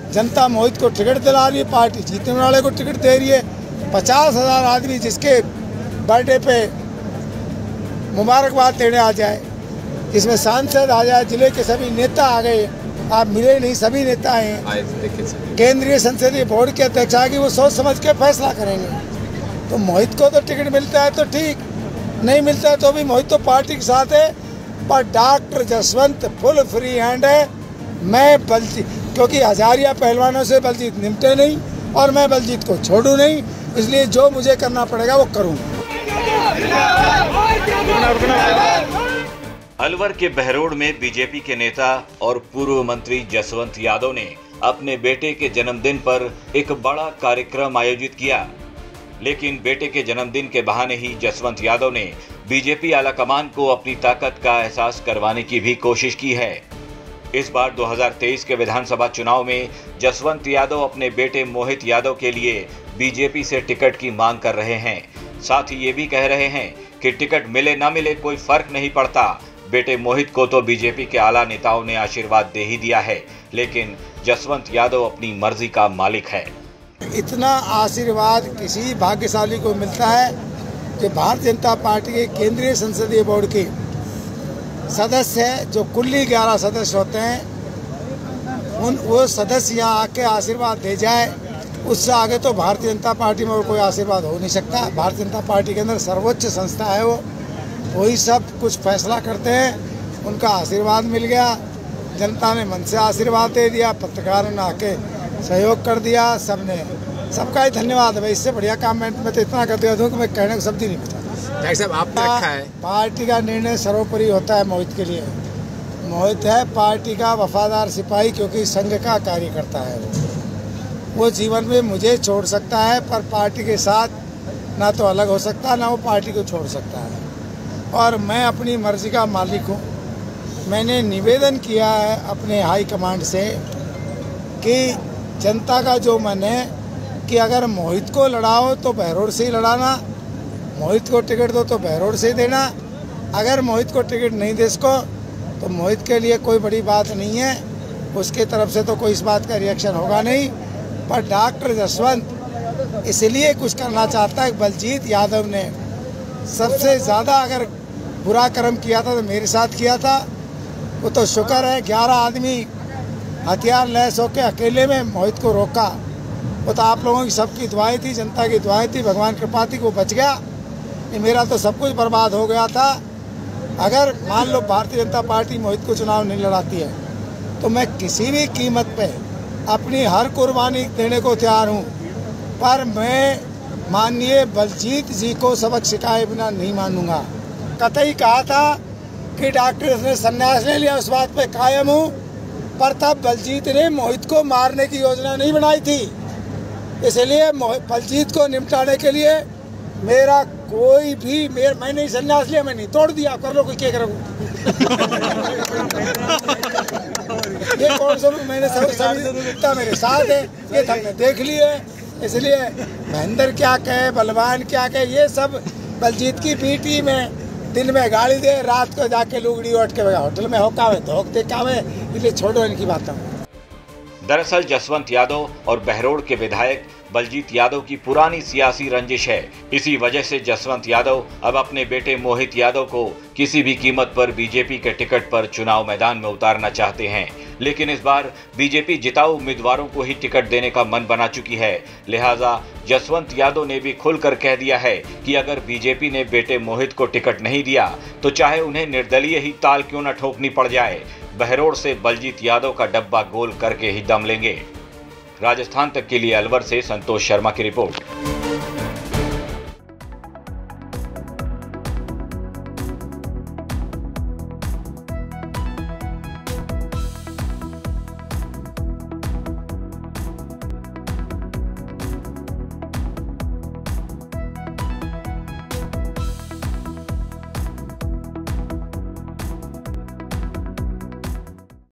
जनता मोहित को टिकट दिला रही है, पार्टी जीतने वाले को टिकट दे रही है। 50,000 आदमी जिसके बर्थडे पे मुबारकबाद देने आ जाए, जिसमें सांसद आ जाए, जिले के सभी नेता आ गए, आप मिले नहीं, सभी नेता हैं, केंद्रीय संसदीय बोर्ड के अध्यक्ष आगे, वो सोच समझ के फैसला करेंगे। तो मोहित को तो टिकट मिलता है तो ठीक, नहीं मिलता है तो भी मोहित तो पार्टी के साथ है। पर doctor Jaswant full free hand है। मैं बलजीत, क्योंकि हजारिया पहलवानों से बलजीत निपटे नहीं और मैं बलजीत को छोड़ू नहीं, इसलिए जो मुझे करना पड़ेगा वो करूँगा। अलवर के बहरोड में बीजेपी के नेता और पूर्व मंत्री जसवंत यादव ने अपने बेटे के जन्मदिन पर एक बड़ा कार्यक्रम आयोजित किया, लेकिन बेटे के जन्मदिन के बहाने ही जसवंत यादव ने बीजेपी आलाकमान को अपनी ताकत का एहसास करवाने की भी कोशिश की है। इस बार 2023 के विधानसभा चुनाव में जसवंत यादव अपने बेटे मोहित यादव के लिए बीजेपी से टिकट की मांग कर रहे हैं। साथ ही ये भी कह रहे हैं कि टिकट मिले ना मिले कोई फर्क नहीं पड़ता, बेटे मोहित को तो बीजेपी के आला नेताओं ने आशीर्वाद दे ही दिया है, लेकिन जसवंत यादव अपनी मर्जी का मालिक है। इतना आशीर्वाद किसी भाग्यशाली को मिलता है कि भारतीय जनता पार्टी के केंद्रीय संसदीय बोर्ड के सदस्य हैं, जो कुल 11 सदस्य होते हैं, वो सदस्य यहाँ आके आशीर्वाद दे जाए, उससे आगे तो भारतीय जनता पार्टी में और कोई आशीर्वाद हो नहीं सकता। भारतीय जनता पार्टी के अंदर सर्वोच्च संस्था है, वही सब कुछ फैसला करते हैं। उनका आशीर्वाद मिल गया, जनता ने मन से आशीर्वाद दे दिया, पत्रकारों ने आके सहयोग कर दिया, सबने, सबका ही धन्यवाद है। इससे बढ़िया काम मैं तो इतना कर दिया दूँ कि मैं कहने को शब्द ही नहीं बचा। साहब आपने रखा है, पार्टी का निर्णय सर्वोपरि होता है मोहित के लिए। मोहित है पार्टी का वफादार सिपाही, क्योंकि संघ का कार्यकर्ता है। वो जीवन में मुझे छोड़ सकता है, पर पार्टी के साथ ना तो अलग हो सकता, ना वो पार्टी को छोड़ सकता है। और मैं अपनी मर्जी का मालिक हूँ। मैंने निवेदन किया है अपने हाई कमांड से कि जनता का जो मन है कि अगर मोहित को लड़ाओ तो बहरोड से ही लड़ाना, मोहित को टिकट दो तो बहरोड से ही देना। अगर मोहित को टिकट नहीं दे सको तो मोहित के लिए कोई बड़ी बात नहीं है, उसके तरफ से तो कोई इस बात का रिएक्शन होगा नहीं। पर डॉक्टर जसवंत इसलिए कुछ करना चाहता है, बलजीत यादव ने सबसे ज़्यादा अगर बुरा कर्म किया था तो मेरे साथ किया था। वो तो शुक्र है 11 आदमी हथियार लैस होकर अकेले में मोहित को रोका। वो तो आप लोगों की सबकी दुआएं थी, जनता की दुआएं थी, भगवान कृपा थी, वो बच गया। ये मेरा तो सब कुछ बर्बाद हो गया था। अगर मान लो भारतीय जनता पार्टी मोहित को चुनाव नहीं लड़ाती है तो मैं किसी भी कीमत पे अपनी हर कुर्बानी देने को तैयार हूँ, पर मैं माननीय बलजीत जी को सबक सिखाए बिना नहीं मानूंगा। कतई कहा था कि डॉक्टर ने संन्यास ले लिया, उस बात पे कायम हूँ, पर तब बलजीत ने मोहित को मारने की योजना नहीं बनाई थी। इसलिए बलजीत को निपटाने के लिए मेरा कोई भी मैंने संन्यास लिया, मैं नहीं तोड़ दिया, कर लो कोई क्या करो। ये कौन सा मैंने सभी मेरे साथ है, ये हमने देख लिए। इसलिए महेंद्र क्या कहे, बलवान क्या कहे, ये सब बलजीत की पीटी में दिन में गाड़ी दे, रात को जाके लुगड़ी उठ के होटल में होकावे धोख देखावे, इसलिए छोड़ो इनकी बातों। दरअसल जसवंत यादव और बहरोड के विधायक बलजीत यादव की पुरानी सियासी रंजिश है। इसी वजह से जसवंत यादव अब अपने बेटे मोहित यादव को किसी भी कीमत पर बीजेपी के टिकट पर चुनाव मैदान में उतारना चाहते हैं, लेकिन इस बार बीजेपी जिताऊ उम्मीदवारों को ही टिकट देने का मन बना चुकी है। लिहाजा जसवंत यादव ने भी खुलकर कह दिया है कि अगर बीजेपी ने बेटे मोहित को टिकट नहीं दिया तो चाहे उन्हें निर्दलीय ही ताल क्यों न ठोकनी पड़ जाए, बहरोड से बलजीत यादव का डब्बा गोल करके ही दम लेंगे। राजस्थान तक के लिए अलवर से संतोष शर्मा की रिपोर्ट।